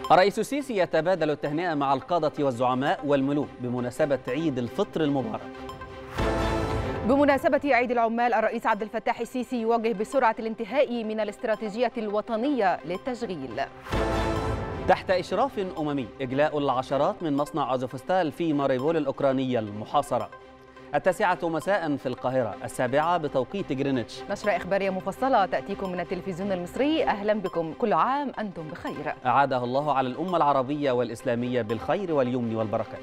الرئيس السيسي يتبادل التهنئة مع القادة والزعماء والملوك بمناسبة عيد الفطر المبارك. بمناسبة عيد العمال، الرئيس عبد الفتاح السيسي يوجه بسرعة الانتهاء من الاستراتيجية الوطنية للتشغيل. تحت إشراف أممي إجلاء العشرات من مصنع أزوفستال في ماريبول الأوكرانية المحاصرة. 9 مساء في القاهرة، 7 بتوقيت جرينتش. نشرة إخبارية مفصلة تأتيكم من التلفزيون المصري. أهلا بكم، كل عام أنتم بخير. أعاده الله على الأمة العربية والإسلامية بالخير واليمن والبركات.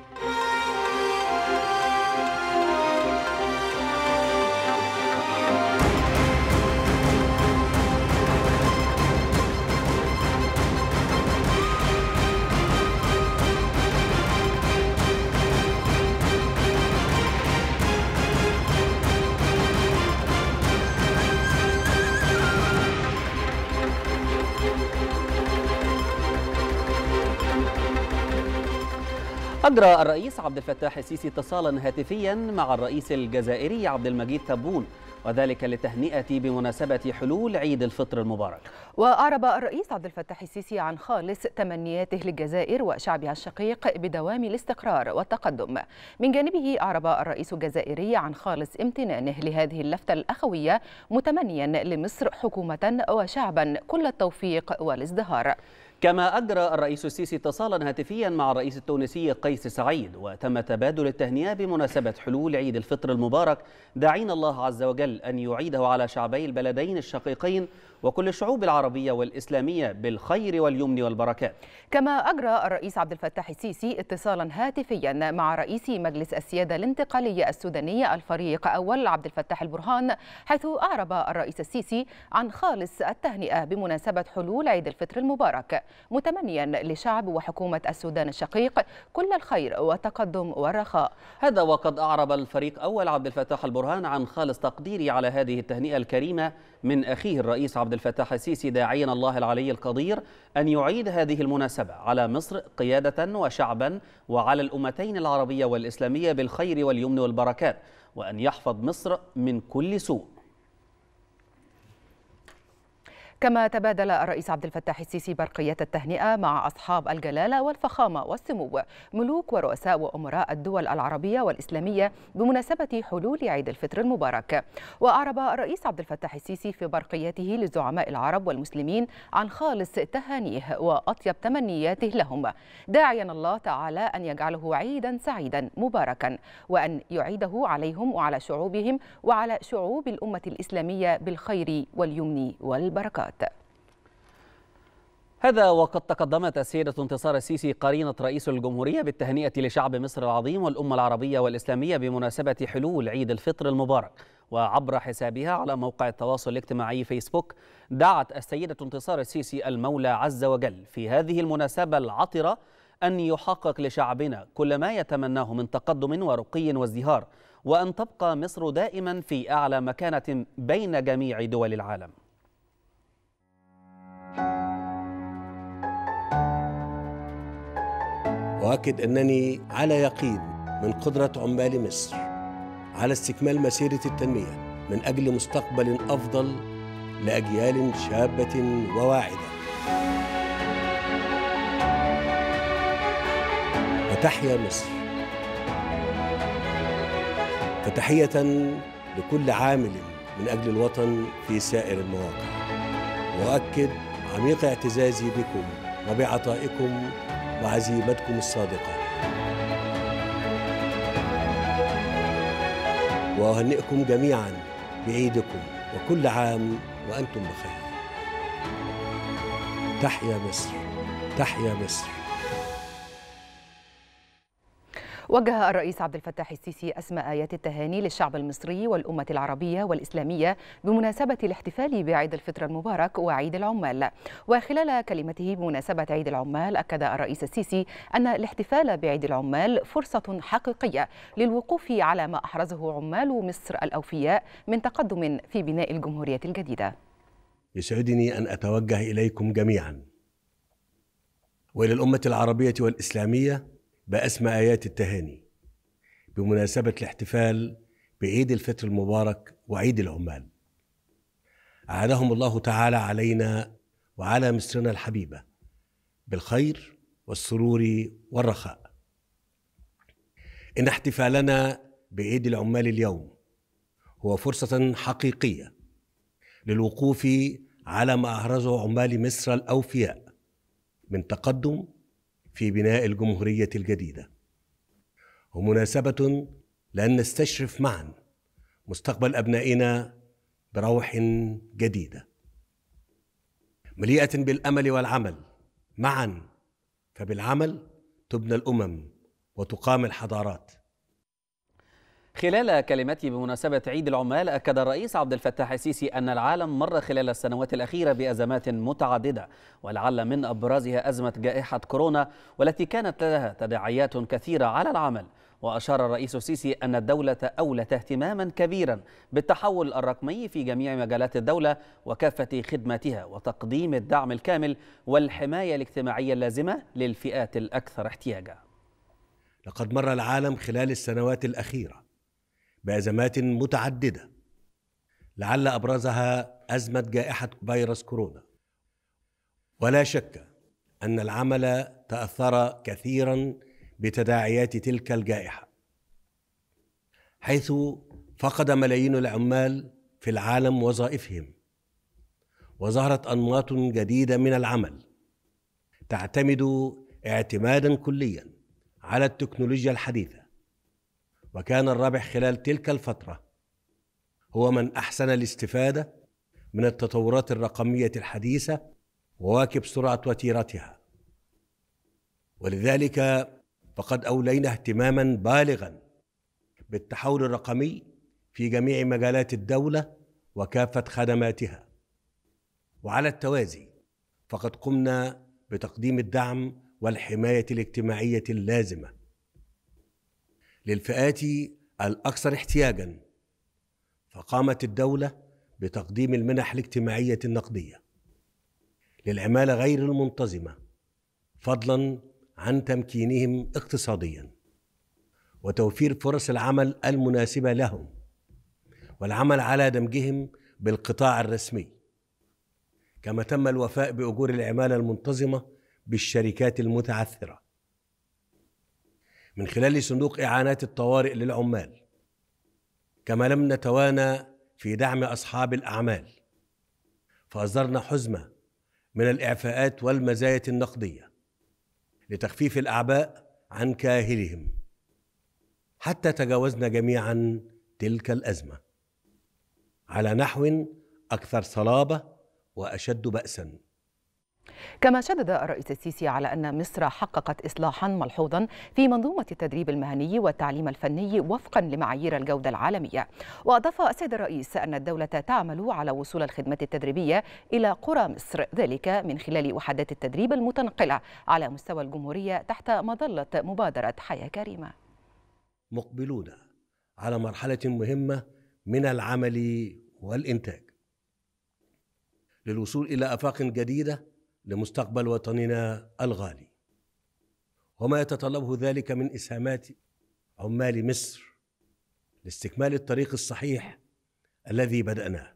أجرى الرئيس عبد الفتاح السيسي اتصالا هاتفيا مع الرئيس الجزائري عبد المجيد تبون، وذلك للتهنئة بمناسبة حلول عيد الفطر المبارك. وأعرب الرئيس عبد الفتاح السيسي عن خالص تمنياته للجزائر وشعبها الشقيق بدوام الاستقرار والتقدم. من جانبه أعرب الرئيس الجزائري عن خالص امتنانه لهذه اللفتة الأخوية، متمنيا لمصر حكومة وشعبا كل التوفيق والازدهار. كما أجرى الرئيس السيسي اتصالا هاتفيا مع الرئيس التونسي قيس سعيد، وتم تبادل التهنئة بمناسبة حلول عيد الفطر المبارك، داعين الله عز وجل أن يعيده على شعبي البلدين الشقيقين وكل الشعوب العربية والإسلامية بالخير واليمن والبركات. كما أجرى الرئيس عبد الفتاح السيسي اتصالا هاتفيا مع رئيس مجلس السيادة الانتقالية السوداني الفريق أول عبد الفتاح البرهان، حيث أعرب الرئيس السيسي عن خالص التهنئة بمناسبة حلول عيد الفطر المبارك، متمنيا لشعب وحكومة السودان الشقيق كل الخير والتقدم والرخاء. هذا وقد أعرب الفريق أول عبد الفتاح البرهان عن خالص تقديره على هذه التهنئة الكريمة من أخيه الرئيس عبد الفتاح السيسي، داعيا الله العلي القدير أن يعيد هذه المناسبة على مصر قيادة وشعبا وعلى الأمتين العربية والإسلامية بالخير واليمن والبركات، وأن يحفظ مصر من كل سوء. كما تبادل الرئيس عبد الفتاح السيسي برقية التهنئة مع أصحاب الجلالة والفخامة والسمو، ملوك ورؤساء وأمراء الدول العربية والإسلامية بمناسبة حلول عيد الفطر المبارك. وأعرب الرئيس عبد الفتاح السيسي في برقيته لزعماء العرب والمسلمين عن خالص تهانيه وأطيب تمنياته لهم، داعيا الله تعالى أن يجعله عيدا سعيدا مباركا، وأن يعيده عليهم وعلى شعوبهم وعلى شعوب الأمة الإسلامية بالخير واليمن والبركات. هذا وقد تقدمت السيدة انتصار السيسي قرينة رئيس الجمهورية بالتهنئة لشعب مصر العظيم والأمة العربية والإسلامية بمناسبة حلول عيد الفطر المبارك. وعبر حسابها على موقع التواصل الاجتماعي فيسبوك، دعت السيدة انتصار السيسي المولى عز وجل في هذه المناسبة العطرة أن يحقق لشعبنا كل ما يتمناه من تقدم ورقي وازدهار، وأن تبقى مصر دائما في أعلى مكانة بين جميع دول العالم. وأكد أنني على يقين من قدرة عمال مصر على استكمال مسيرة التنمية من أجل مستقبل أفضل لأجيال شابة وواعدة. وتحيا مصر. فتحية لكل عامل من أجل الوطن في سائر المواقع. وأؤكد عميق اعتزازي بكم وبعطائكم وعزيمتكم الصادقة، وأهنئكم جميعا بعيدكم، وكل عام وأنتم بخير. تحيا مصر، تحيا مصر. وجه الرئيس عبد الفتاح السيسي أسمى آيات التهاني للشعب المصري والأمة العربية والإسلامية بمناسبة الاحتفال بعيد الفطر المبارك وعيد العمال. وخلال كلمته بمناسبة عيد العمال، أكد الرئيس السيسي أن الاحتفال بعيد العمال فرصة حقيقية للوقوف على ما أحرزه عمال مصر الأوفياء من تقدم في بناء الجمهورية الجديدة. يسعدني أن أتوجه إليكم جميعا وإلى الأمة العربية والإسلامية بأسمى آيات التهاني بمناسبة الاحتفال بعيد الفطر المبارك وعيد العمال. أعادهم الله تعالى علينا وعلى مصرنا الحبيبة بالخير والسرور والرخاء. إن احتفالنا بعيد العمال اليوم هو فرصة حقيقية للوقوف على ما أحرزه عمال مصر الأوفياء من تقدم في بناء الجمهورية الجديدة، ومناسبة لأن نستشرف معا مستقبل أبنائنا بروح جديدة مليئة بالأمل والعمل معا، فبالعمل تبنى الأمم وتقام الحضارات. خلال كلمته بمناسبة عيد العمال، أكد الرئيس عبد الفتاح السيسي أن العالم مر خلال السنوات الأخيرة بأزمات متعددة، ولعل من أبرزها أزمة جائحة كورونا والتي كانت لها تداعيات كثيرة على العمل. وأشار الرئيس السيسي أن الدولة أولت اهتماما كبيرا بالتحول الرقمي في جميع مجالات الدولة وكافة خدماتها، وتقديم الدعم الكامل والحماية الاجتماعية اللازمة للفئات الأكثر احتياجا. لقد مر العالم خلال السنوات الأخيرة بأزمات متعددة، لعل أبرزها أزمة جائحة فيروس كورونا، ولا شك أن العمل تأثر كثيرا بتداعيات تلك الجائحة، حيث فقد ملايين العمال في العالم وظائفهم، وظهرت أنماط جديدة من العمل تعتمد اعتمادا كليا على التكنولوجيا الحديثة. وكان الرابح خلال تلك الفترة هو من أحسن الاستفادة من التطورات الرقمية الحديثة وواكب سرعة وتيرتها. ولذلك فقد أولينا اهتماما بالغا بالتحول الرقمي في جميع مجالات الدولة وكافة خدماتها، وعلى التوازي فقد قمنا بتقديم الدعم والحماية الاجتماعية اللازمة للفئات الأكثر احتياجا، فقامت الدولة بتقديم المنح الاجتماعية النقدية للعمالة غير المنتظمة، فضلا عن تمكينهم اقتصاديا وتوفير فرص العمل المناسبة لهم، والعمل على دمجهم بالقطاع الرسمي. كما تم الوفاء بأجور العمالة المنتظمة بالشركات المتعثرة من خلال صندوق إعانات الطوارئ للعمال. كما لم نتوانى في دعم أصحاب الأعمال، فأصدرنا حزمة من الإعفاءات والمزايا النقدية لتخفيف الأعباء عن كاهلهم، حتى تجاوزنا جميعا تلك الأزمة على نحو أكثر صلابة وأشد بأسا. كما شدد الرئيس السيسي على أن مصر حققت إصلاحا ملحوظا في منظومة التدريب المهني والتعليم الفني وفقا لمعايير الجودة العالمية. وأضاف السيد الرئيس أن الدولة تعمل على وصول الخدمات التدريبية إلى قرى مصر، ذلك من خلال وحدات التدريب المتنقلة على مستوى الجمهورية تحت مظلة مبادرة حياة كريمة. مقبلون على مرحلة مهمة من العمل والإنتاج للوصول إلى آفاق جديدة لمستقبل وطننا الغالي، وما يتطلبه ذلك من إسهامات عمال مصر لاستكمال الطريق الصحيح الذي بدأناه.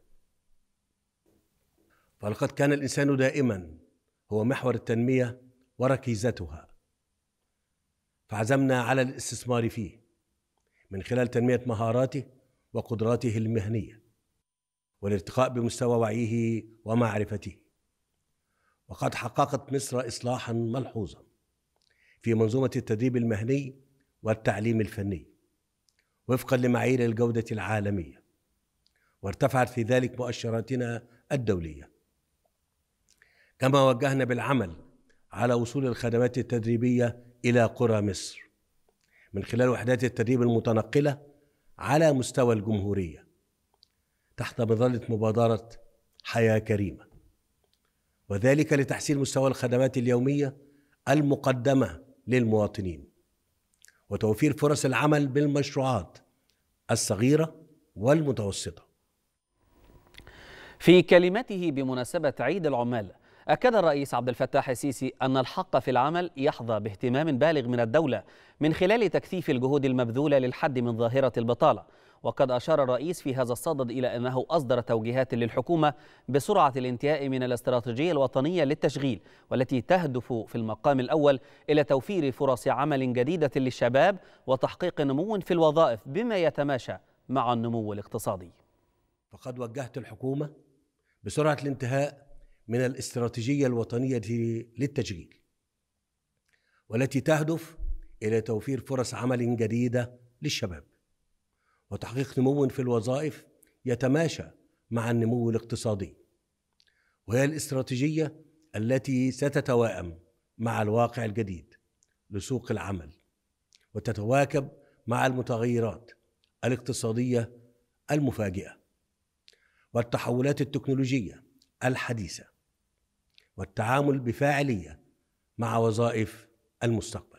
فلقد كان الإنسان دائما هو محور التنمية وركيزتها، فعزمنا على الاستثمار فيه من خلال تنمية مهاراته وقدراته المهنية والارتقاء بمستوى وعيه ومعرفته. وقد حققت مصر إصلاحا ملحوظا في منظومة التدريب المهني والتعليم الفني وفقا لمعايير الجودة العالمية، وارتفعت في ذلك مؤشراتنا الدولية. كما وجهنا بالعمل على وصول الخدمات التدريبية إلى قرى مصر من خلال وحدات التدريب المتنقلة على مستوى الجمهورية تحت مظلة مبادرة حياة كريمة، وذلك لتحسين مستوى الخدمات اليومية المقدمة للمواطنين وتوفير فرص العمل بالمشروعات الصغيرة والمتوسطة. في كلمته بمناسبة عيد العمال، أكد الرئيس عبد الفتاح السيسي أن الحق في العمل يحظى باهتمام بالغ من الدولة من خلال تكثيف الجهود المبذولة للحد من ظاهرة البطالة، وقد أشار الرئيس في هذا الصدد إلى أنه أصدر توجيهات للحكومة بسرعة الانتهاء من الاستراتيجية الوطنية للتشغيل، والتي تهدف في المقام الأول إلى توفير فرص عمل جديدة للشباب وتحقيق نمو في الوظائف بما يتماشى مع النمو الاقتصادي. فقد وجهت الحكومة بسرعة الانتهاء من الاستراتيجية الوطنية للتشغيل، والتي تهدف إلى توفير فرص عمل جديدة للشباب وتحقيق نمو في الوظائف يتماشى مع النمو الاقتصادي، وهي الاستراتيجية التي ستتوائم مع الواقع الجديد لسوق العمل وتتواكب مع المتغيرات الاقتصادية المفاجئة والتحولات التكنولوجية الحديثة والتعامل بفاعلية مع وظائف المستقبل.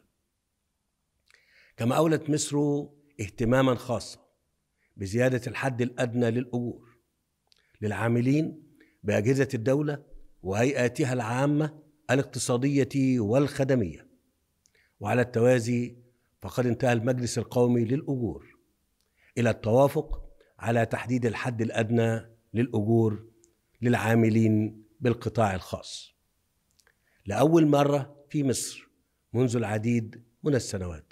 كما أولت مصر اهتماما خاصا بزيادة الحد الأدنى للأجور للعاملين بأجهزة الدولة وهيئاتها العامة الاقتصادية والخدمية. وعلى التوازي فقد انتهى المجلس القومي للأجور إلى التوافق على تحديد الحد الأدنى للأجور للعاملين بالقطاع الخاص لأول مرة في مصر منذ العديد من السنوات.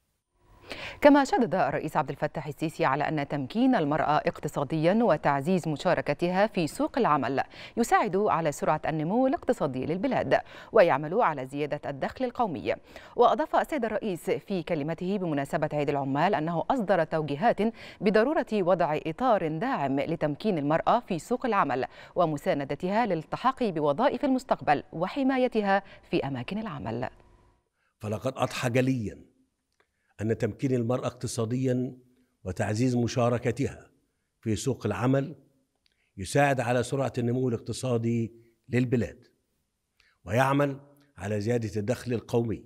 كما شدد الرئيس عبد الفتاح السيسي على أن تمكين المرأة اقتصاديا وتعزيز مشاركتها في سوق العمل يساعد على سرعة النمو الاقتصادي للبلاد ويعمل على زيادة الدخل القومي. وأضاف السيد الرئيس في كلمته بمناسبة عيد العمال أنه أصدر توجيهات بضرورة وضع إطار داعم لتمكين المرأة في سوق العمل ومساندتها للالتحاق بوظائف المستقبل وحمايتها في أماكن العمل. فلقد أضحى جليا أن تمكين المرأة اقتصاديا وتعزيز مشاركتها في سوق العمل يساعد على سرعة النمو الاقتصادي للبلاد ويعمل على زيادة الدخل القومي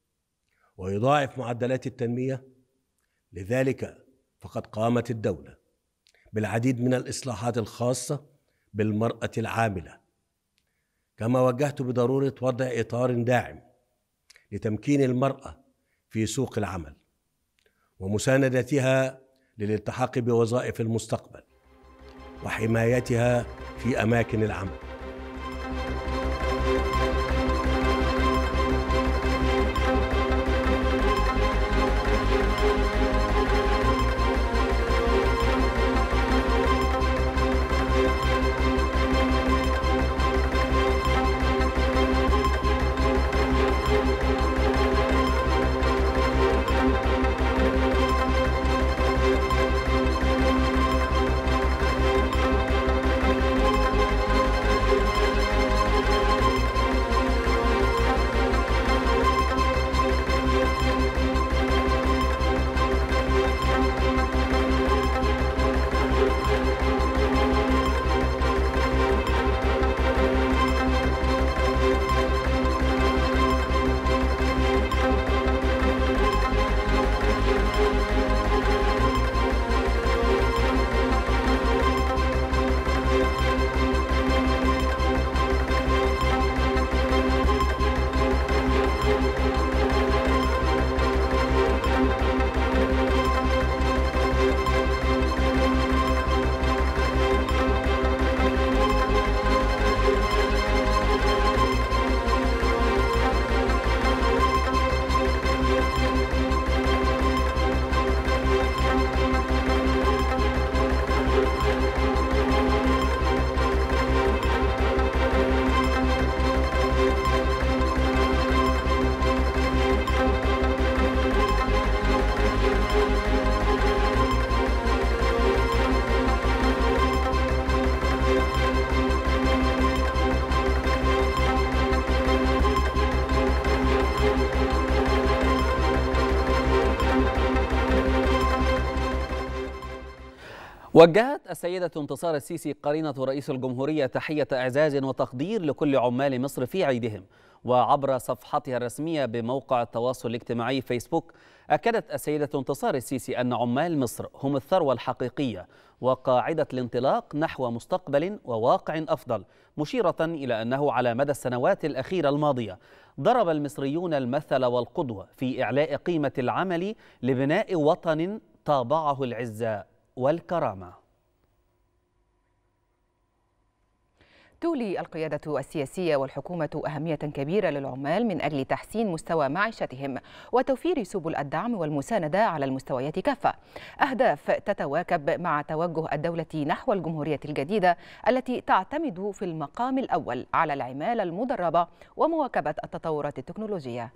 ويضاعف معدلات التنمية. لذلك فقد قامت الدولة بالعديد من الإصلاحات الخاصة بالمرأة العاملة، كما وجهت بضرورة وضع إطار داعم لتمكين المرأة في سوق العمل ومساندتها للالتحاق بوظائف المستقبل وحمايتها في أماكن العمل. وجهت السيدة انتصار السيسي قرينة رئيس الجمهورية تحية إعزاز وتقدير لكل عمال مصر في عيدهم. وعبر صفحتها الرسمية بموقع التواصل الاجتماعي فيسبوك، أكدت السيدة انتصار السيسي أن عمال مصر هم الثروة الحقيقية وقاعدة الانطلاق نحو مستقبل وواقع أفضل، مشيرة إلى أنه على مدى السنوات الأخيرة الماضية ضرب المصريون المثل والقدوة في إعلاء قيمة العمل لبناء وطن طابعه العزة والكرامة. تولي القيادة السياسية والحكومة أهمية كبيرة للعمال من أجل تحسين مستوى معيشتهم وتوفير سبل الدعم والمساندة على المستويات كافة، أهداف تتواكب مع توجه الدولة نحو الجمهورية الجديدة التي تعتمد في المقام الأول على العمالة المدربة ومواكبة التطورات التكنولوجية.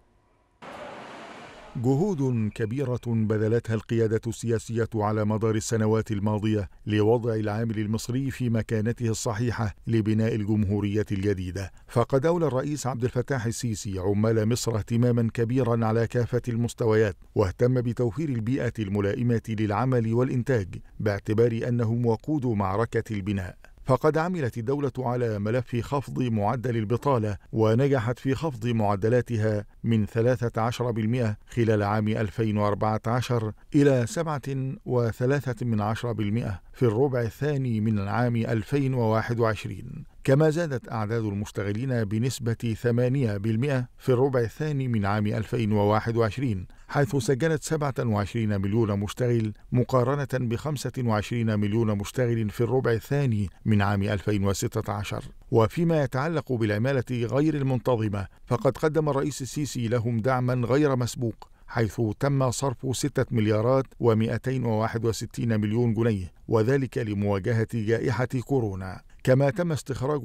جهود كبيرة بذلتها القيادة السياسية على مدار السنوات الماضية لوضع العامل المصري في مكانته الصحيحة لبناء الجمهورية الجديدة، فقد أولى الرئيس عبد الفتاح السيسي عمال مصر اهتماما كبيرا على كافة المستويات، واهتم بتوفير البيئة الملائمة للعمل والإنتاج باعتبار أنهم وقود معركة البناء. فقد عملت الدولة على ملف خفض معدل البطالة ونجحت في خفض معدلاتها من 13% خلال عام 2014 إلى 7.3% في الربع الثاني من العام 2021. كما زادت أعداد المشتغلين بنسبة 8% في الربع الثاني من عام 2021، حيث سجلت 27 مليون مشتغل مقارنة ب 25 مليون مشتغل في الربع الثاني من عام 2016. وفيما يتعلق بالعمالة غير المنتظمة، فقد قدم الرئيس السيسي لهم دعما غير مسبوق، حيث تم صرف 6 مليارات و261 مليون جنيه، وذلك لمواجهة جائحة كورونا. كما تم استخراج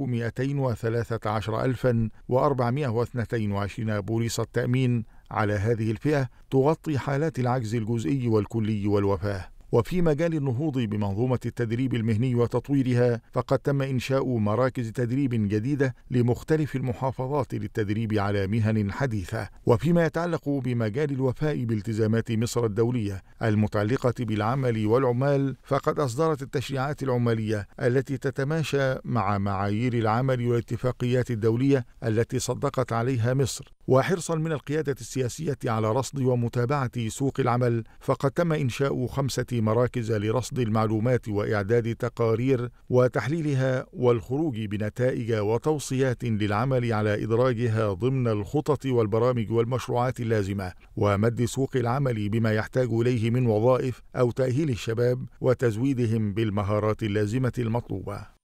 213,422 بوليصة تأمين على هذه الفئة تغطي حالات العجز الجزئي والكلي والوفاة. وفي مجال النهوض بمنظومة التدريب المهني وتطويرها، فقد تم إنشاء مراكز تدريب جديدة لمختلف المحافظات للتدريب على مهن حديثة. وفيما يتعلق بمجال الوفاء بالتزامات مصر الدولية المتعلقة بالعمل والعمال، فقد أصدرت التشريعات العمالية التي تتماشى مع معايير العمل والاتفاقيات الدولية التي صدقت عليها مصر. وحرصا من القيادة السياسية على رصد ومتابعة سوق العمل، فقد تم إنشاء 5 مراكز لرصد المعلومات وإعداد تقارير وتحليلها والخروج بنتائج وتوصيات للعمل على إدراجها ضمن الخطط والبرامج والمشروعات اللازمة، ومد سوق العمل بما يحتاج إليه من وظائف أو تأهيل الشباب وتزويدهم بالمهارات اللازمة المطلوبة.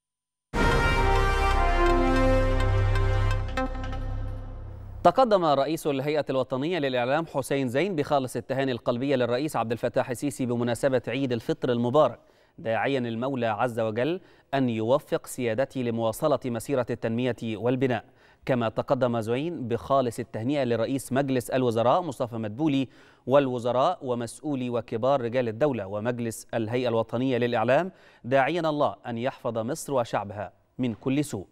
تقدم رئيس الهيئة الوطنية للإعلام حسين زين بخالص التهاني القلبية للرئيس عبد الفتاح السيسي بمناسبة عيد الفطر المبارك، داعيا المولى عز وجل أن يوفق سيادته لمواصلة مسيرة التنمية والبناء. كما تقدم زين بخالص التهنئة لرئيس مجلس الوزراء مصطفى مدبولي والوزراء ومسؤولي وكبار رجال الدولة ومجلس الهيئة الوطنية للإعلام، داعيا الله أن يحفظ مصر وشعبها من كل سوء.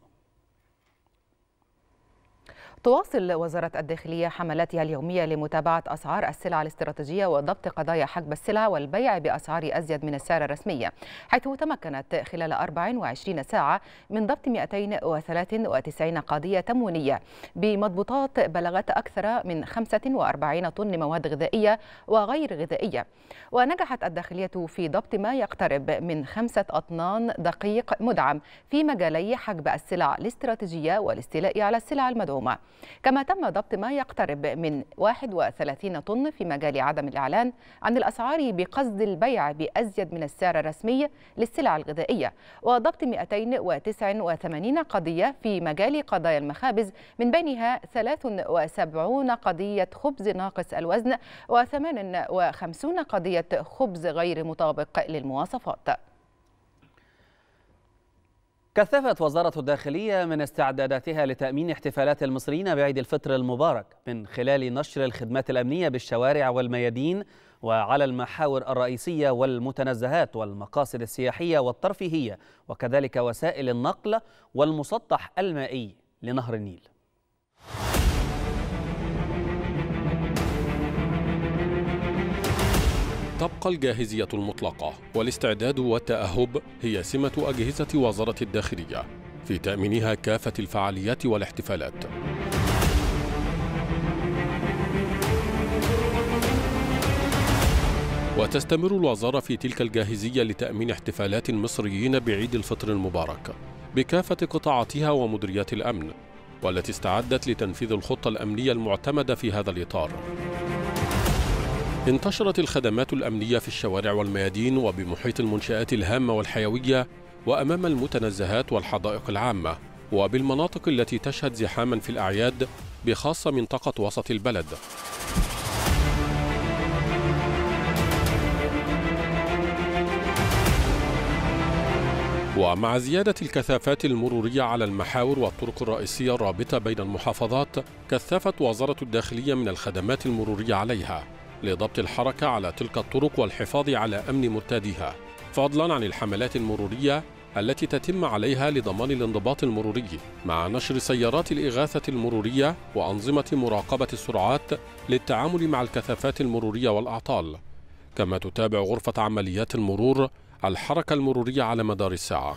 تواصل وزارة الداخلية حملاتها اليومية لمتابعة أسعار السلع الاستراتيجية وضبط قضايا حجب السلع والبيع بأسعار أزيد من السعر الرسمية، حيث تمكنت خلال 24 ساعة من ضبط 293 قضية تموينية بمضبوطات بلغت أكثر من 45 طن مواد غذائية وغير غذائية. ونجحت الداخلية في ضبط ما يقترب من 5 أطنان دقيق مدعم في مجالي حجب السلع الاستراتيجية والاستيلاء على السلع المدعومة. كما تم ضبط ما يقترب من 31 طن في مجال عدم الإعلان عن الأسعار بقصد البيع بأزيد من السعر الرسمي للسلع الغذائية، وضبط 289 قضية في مجال قضايا المخابز، من بينها 73 قضية خبز ناقص الوزن و58 قضية خبز غير مطابق للمواصفات. كثفت وزارة الداخلية من استعداداتها لتأمين احتفالات المصريين بعيد الفطر المبارك من خلال نشر الخدمات الأمنية بالشوارع والميادين وعلى المحاور الرئيسية والمتنزهات والمقاصد السياحية والترفيهية، وكذلك وسائل النقل والمسطح المائي لنهر النيل. تبقى الجاهزية المطلقة والاستعداد والتأهب هي سمة أجهزة وزارة الداخلية في تأمينها كافة الفعاليات والاحتفالات. وتستمر الوزارة في تلك الجاهزية لتأمين احتفالات المصريين بعيد الفطر المبارك بكافة قطاعاتها ومديريات الأمن، والتي استعدت لتنفيذ الخطة الأمنية المعتمدة في هذا الإطار. انتشرت الخدمات الأمنية في الشوارع والميادين وبمحيط المنشآت الهامة والحيوية وأمام المتنزهات والحدائق العامة وبالمناطق التي تشهد زحاما في الأعياد بخاصة منطقة وسط البلد. ومع زيادة الكثافات المرورية على المحاور والطرق الرئيسية الرابطة بين المحافظات، كثفت وزارة الداخلية من الخدمات المرورية عليها لضبط الحركة على تلك الطرق والحفاظ على أمن مرتاديها، فضلا عن الحملات المرورية التي تتم عليها لضمان الانضباط المروري، مع نشر سيارات الإغاثة المرورية وأنظمة مراقبة السرعات للتعامل مع الكثافات المرورية والأعطال. كما تتابع غرفة عمليات المرور الحركة المرورية على مدار الساعة.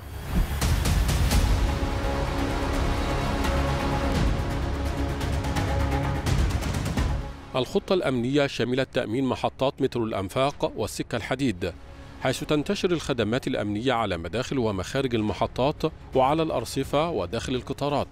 الخطة الأمنية شملت تأمين محطات مترو الأنفاق والسكة الحديد، حيث تنتشر الخدمات الأمنية على مداخل ومخارج المحطات وعلى الأرصفة وداخل القطارات.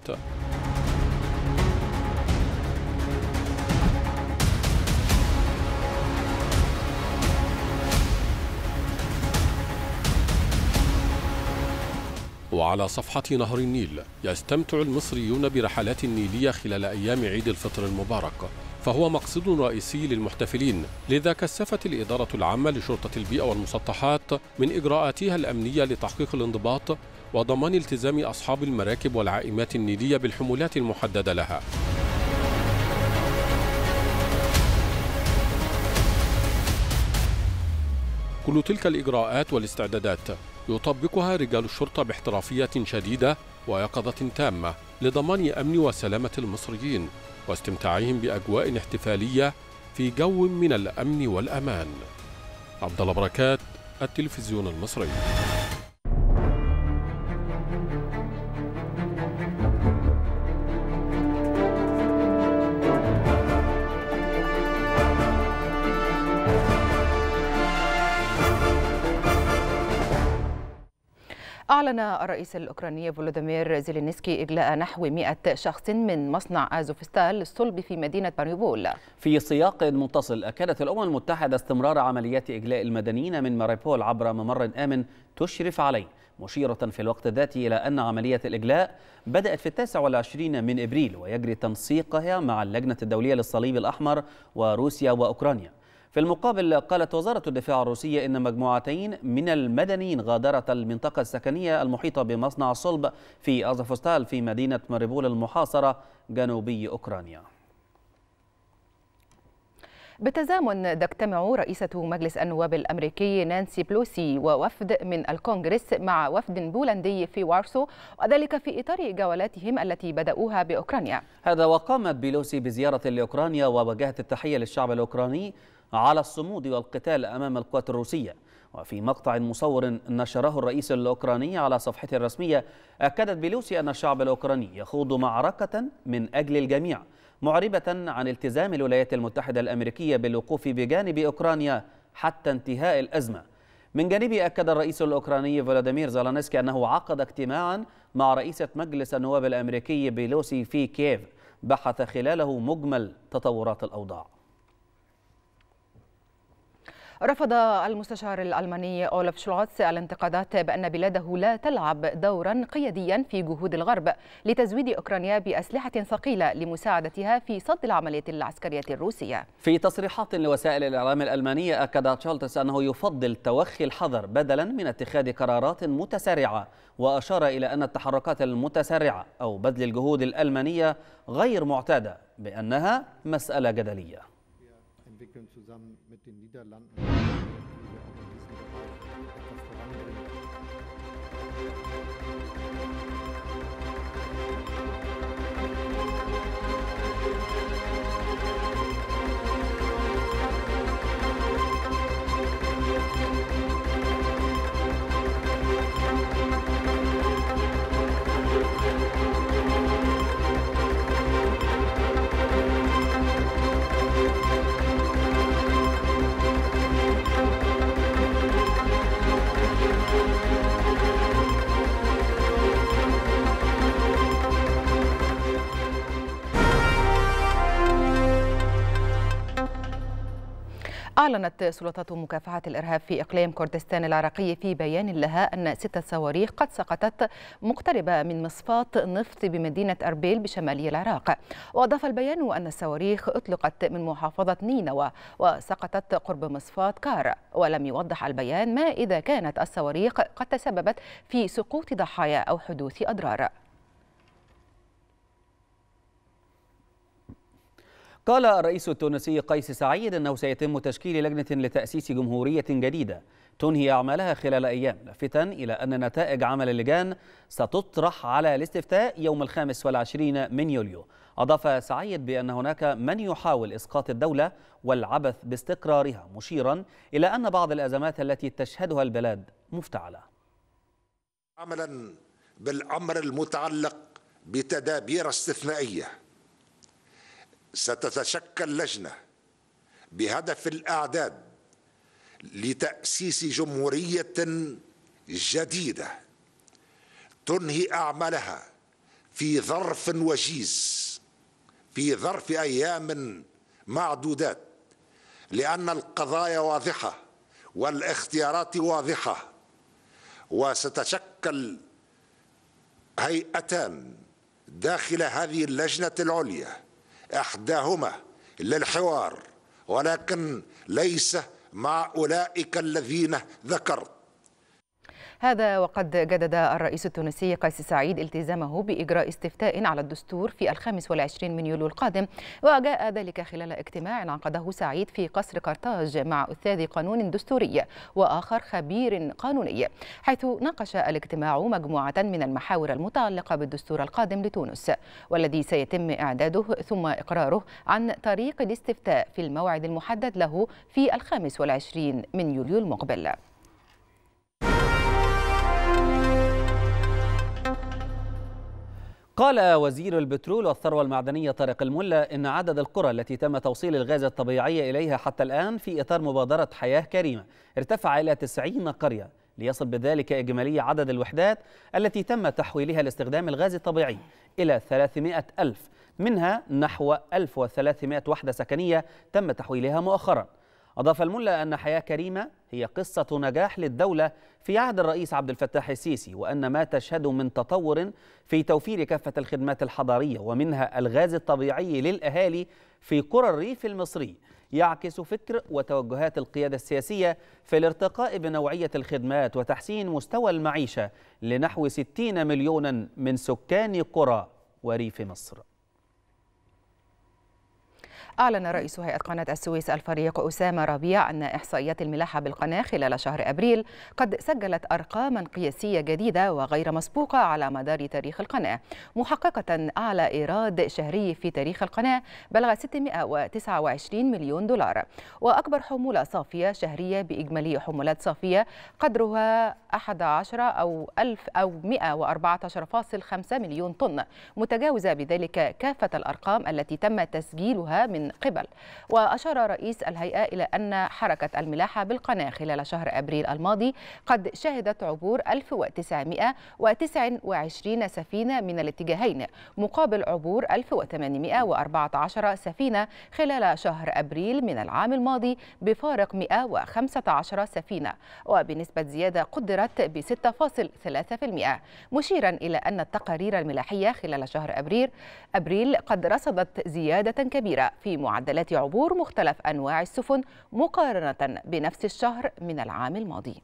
وعلى صفحة نهر النيل يستمتع المصريون برحلات نيلية خلال أيام عيد الفطر المبارك، فهو مقصد رئيسي للمحتفلين، لذا كثفت الإدارة العامة لشرطة البيئة والمسطحات من إجراءاتها الأمنية لتحقيق الانضباط وضمان التزام أصحاب المراكب والعائمات النيلية بالحمولات المحددة لها. كل تلك الإجراءات والاستعدادات يطبقها رجال الشرطة باحترافية شديدة ويقظة تامة لضمان أمن وسلامة المصريين واستمتاعهم بأجواء احتفالية في جو من الأمن والأمان. عبد الله بركات، التلفزيون المصري. أعلن الرئيس الأوكراني فولوديمير زيلينسكي إجلاء نحو 100 شخص من مصنع أزوفستال للصلب في مدينة ماريوبول. في سياق متصل، أكدت الأمم المتحدة استمرار عمليات إجلاء المدنيين من ماريوبول عبر ممر آمن تشرف عليه، مشيرة في الوقت ذاته إلى أن عملية الإجلاء بدأت في 29 من إبريل ويجري تنسيقها مع اللجنة الدولية للصليب الأحمر وروسيا وأوكرانيا. في المقابل، قالت وزارة الدفاع الروسية إن مجموعتين من المدنيين غادرت المنطقة السكنية المحيطة بمصنع الصلب في أزوفستال في مدينة ماريوبول المحاصرة جنوبي أوكرانيا. بالتزامن تجتمع رئيسة مجلس النواب الأمريكي نانسي بلوسي ووفد من الكونغرس مع وفد بولندي في وارسو، وذلك في إطار جولاتهم التي بدأوها بأوكرانيا. هذا وقامت بلوسي بزيارة لأوكرانيا ووجهت التحية للشعب الأوكراني على الصمود والقتال أمام القوات الروسية. وفي مقطع مصور نشره الرئيس الأوكراني على صفحته الرسمية، أكدت بلوسي أن الشعب الأوكراني يخوض معركة من أجل الجميع، معربة عن التزام الولايات المتحدة الأمريكية بالوقوف بجانب أوكرانيا حتى انتهاء الأزمة. من جانبه، أكد الرئيس الأوكراني فولوديمير زيلينسكي أنه عقد اجتماعا مع رئيسة مجلس النواب الأمريكي بلوسي في كييف بحث خلاله مجمل تطورات الأوضاع. رفض المستشار الألماني أولف شولتز الانتقادات بأن بلاده لا تلعب دورا قياديا في جهود الغرب لتزويد أوكرانيا بأسلحة ثقيلة لمساعدتها في صد العملية العسكرية الروسية. في تصريحات لوسائل الإعلام الألمانية، أكد شولتز أنه يفضل توخي الحذر بدلا من اتخاذ قرارات متسارعة، وأشار إلى أن التحركات المتسارعة أو بذل الجهود الألمانية غير معتادة، بأنها مسألة جدلية. entwickeln zusammen mit den Niederlanden, die wir auch in diesem Bereich etwas voranbringen. أعلنت سلطات مكافحة الإرهاب في إقليم كردستان العراقي في بيان لها أن 6 صواريخ قد سقطت مقتربة من مصفاة نفط بمدينة أربيل بشمالي العراق. وأضاف البيان أن الصواريخ أطلقت من محافظة نينوى وسقطت قرب مصفاة كار. ولم يوضح البيان ما إذا كانت الصواريخ قد تسببت في سقوط ضحايا أو حدوث أضرار. قال الرئيس التونسي قيس سعيد أنه سيتم تشكيل لجنة لتأسيس جمهورية جديدة تنهي أعمالها خلال أيام، لافتا إلى أن نتائج عمل اللجان ستطرح على الاستفتاء يوم 25 من يوليو. أضاف سعيد بأن هناك من يحاول إسقاط الدولة والعبث باستقرارها، مشيرا إلى أن بعض الأزمات التي تشهدها البلاد مفتعلة. عملا بالأمر المتعلق بتدابير استثنائية، ستتشكل لجنة بهدف الإعداد لتأسيس جمهورية جديدة تنهي أعمالها في ظرف وجيز، في ظرف أيام معدودات، لأن القضايا واضحة والاختيارات واضحة. وستتشكل هيئتان داخل هذه اللجنة العليا، إحداهما للحوار ولكن ليس مع أولئك الذين ذكرت. هذا وقد جدد الرئيس التونسي قيس سعيد التزامه بإجراء استفتاء على الدستور في 25 من يوليو القادم، وجاء ذلك خلال اجتماع عقده سعيد في قصر قرطاج مع أستاذ قانون دستوري وآخر خبير قانوني، حيث ناقش الاجتماع مجموعة من المحاور المتعلقة بالدستور القادم لتونس، والذي سيتم إعداده ثم إقراره عن طريق الاستفتاء في الموعد المحدد له في 25 من يوليو المقبل. قال وزير البترول والثروة المعدنية طارق الملا إن عدد القرى التي تم توصيل الغاز الطبيعي إليها حتى الآن في إطار مبادرة حياة كريمة ارتفع إلى 90 قرية، ليصل بذلك إجمالي عدد الوحدات التي تم تحويلها لاستخدام الغاز الطبيعي إلى 300,000، منها نحو 1300 وحدة سكنية تم تحويلها مؤخرا. أضاف الملا أن حياة كريمة هي قصة نجاح للدولة في عهد الرئيس عبد الفتاح السيسي، وأن ما تشهد من تطور في توفير كافة الخدمات الحضارية ومنها الغاز الطبيعي للأهالي في قرى الريف المصري يعكس فكر وتوجهات القيادة السياسية في الارتقاء بنوعية الخدمات وتحسين مستوى المعيشة لنحو 60 مليون من سكان قرى وريف مصر. أعلن رئيس هيئة قناة السويس الفريق أسامة ربيع أن إحصائيات الملاحة بالقناة خلال شهر أبريل قد سجلت أرقاما قياسية جديدة وغير مسبوقة على مدار تاريخ القناة، محققة أعلى إيراد شهري في تاريخ القناة بلغ 629 مليون دولار، وأكبر حمولة صافية شهرية بإجمالي حمولات صافية قدرها 11 أو 114.5 مليون طن، متجاوزة بذلك كافة الأرقام التي تم تسجيلها من قبل. وأشار رئيس الهيئة إلى أن حركة الملاحة بالقناة خلال شهر أبريل الماضي قد شهدت عبور 1929 سفينة من الاتجاهين، مقابل عبور 1814 سفينة خلال شهر أبريل من العام الماضي بفارق 115 سفينة، وبنسبة زيادة قدرت ب 6.3%، مشيرا إلى أن التقارير الملاحية خلال شهر أبريل قد رصدت زيادة كبيرة في معدلات عبور مختلف أنواع السفن مقارنة بنفس الشهر من العام الماضي.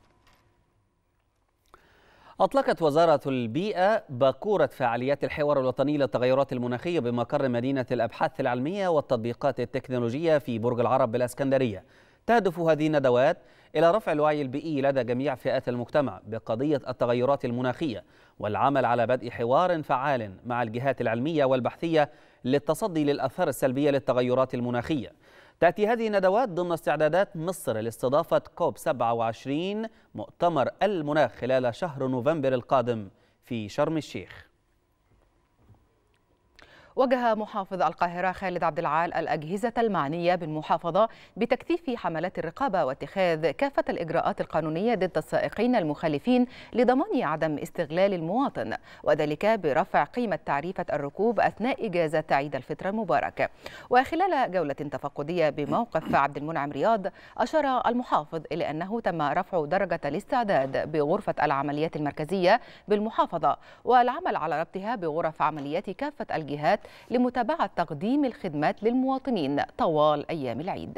أطلقت وزارة البيئة باكورة فعاليات الحوار الوطني للتغيرات المناخية بمقر مدينة الأبحاث العلمية والتطبيقات التكنولوجية في برج العرب بالإسكندرية. تهدف هذه الندوات إلى رفع الوعي البيئي لدى جميع فئات المجتمع بقضية التغيرات المناخية والعمل على بدء حوار فعال مع الجهات العلمية والبحثية للتصدي للآثار السلبية للتغيرات المناخية. تأتي هذه الندوات ضمن استعدادات مصر لاستضافة كوب 27 مؤتمر المناخ خلال شهر نوفمبر القادم في شرم الشيخ. وجه محافظ القاهرة خالد عبد العال الأجهزة المعنية بالمحافظة بتكثيف حملات الرقابة واتخاذ كافة الإجراءات القانونية ضد السائقين المخالفين لضمان عدم استغلال المواطن، وذلك برفع قيمة تعريفة الركوب أثناء إجازة عيد الفطر المبارك. وخلال جولة تفقدية بموقف عبد المنعم رياض، أشار المحافظ إلى أنه تم رفع درجة الاستعداد بغرفة العمليات المركزية بالمحافظة والعمل على ربطها بغرف عمليات كافة الجهات لمتابعة تقديم الخدمات للمواطنين طوال أيام العيد.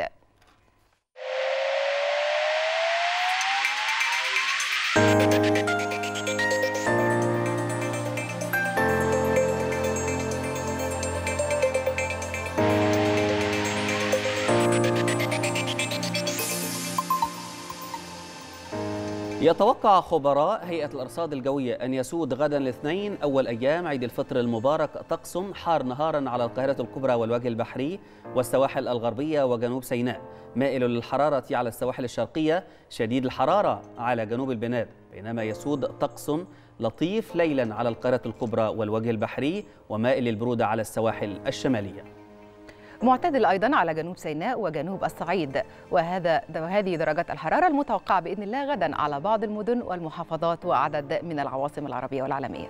يتوقع خبراء هيئة الأرصاد الجوية أن يسود غدا الاثنين أول أيام عيد الفطر المبارك طقس حار نهارا على القاهرة الكبرى والوجه البحري والسواحل الغربية وجنوب سيناء، مائل للحرارة على السواحل الشرقية، شديد الحرارة على جنوب البنات، بينما يسود طقس لطيف ليلا على القاهرة الكبرى والوجه البحري ومائل البرودة على السواحل الشمالية. معتدل أيضا على جنوب سيناء وجنوب الصعيد، وهذه درجات الحرارة المتوقعة بإذن الله غدا على بعض المدن والمحافظات وعدد من العواصم العربية والعالمية.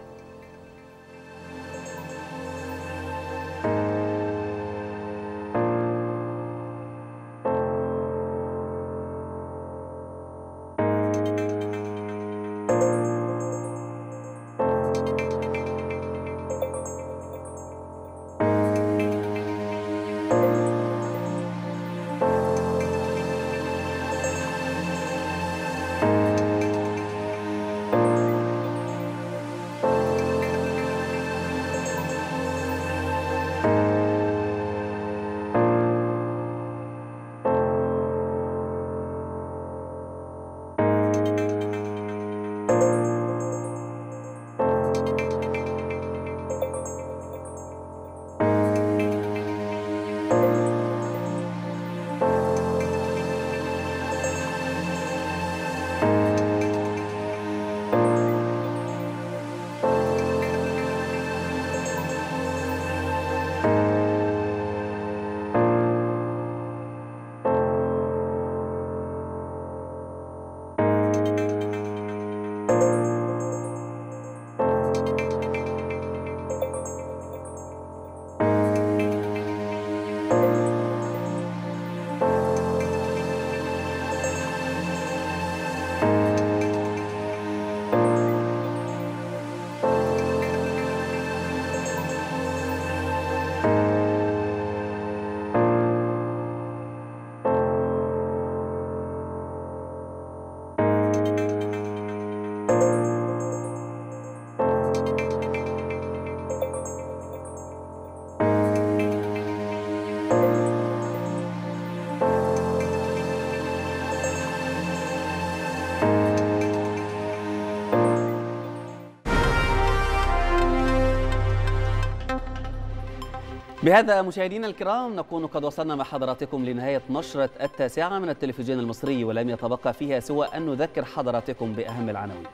بهذا مشاهدينا الكرام نكون قد وصلنا مع حضراتكم لنهاية نشرة 9 من التلفزيون المصري، ولم يتبقى فيها سوى أن نذكر حضراتكم بأهم العناوين.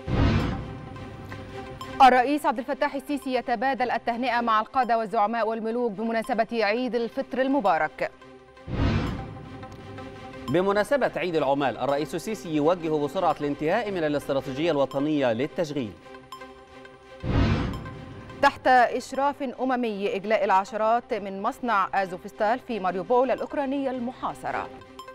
الرئيس عبد الفتاح السيسي يتبادل التهنئة مع القادة والزعماء والملوك بمناسبة عيد الفطر المبارك. بمناسبة عيد العمال، الرئيس السيسي يوجه بسرعة الانتهاء من الاستراتيجية الوطنية للتشغيل. تحت إشراف أممي إجلاء العشرات من مصنع أزوفستال في ماريوبول الأوكرانية المحاصرة.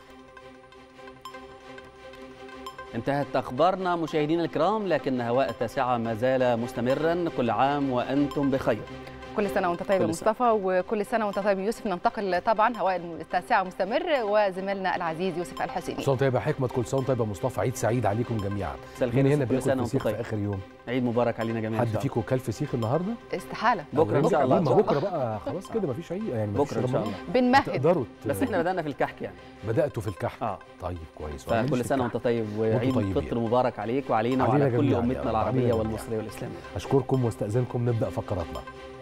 انتهت أخبارنا مشاهدينا الكرام، لكن هواء 9 ما زال مستمرا. كل عام وأنتم بخير. كل سنة وانت طيب يا مصطفى، وكل سنة وانت طيب يوسف. ننتقل طبعا هواء 9 مستمر وزميلنا العزيز يوسف الحسيني. كل سنة طيب يا حكمة، كل سنة طيب يا مصطفى، عيد سعيد عليكم جميعا. من هنا بياكل فسيخ في آخر يوم. عيد مبارك علينا جميعا. حد فيكم كل فسيخ النهارده؟ استحالة. بكرة إن شاء الله. ما بكرة بقى خلاص كده مفيش عيد يعني، بكرة إن شاء الله بنمهد. بس احنا بدأنا في الكحك يعني. بدأتوا في الكحك. طيب كويس. فكل سنة وانت طيب، وعيد فطر مبارك عليك وعلينا وعلى كل أمتنا العربية والمصرية والإسلامية. أشكركم واستأذنكم نبدأ فقراتنا.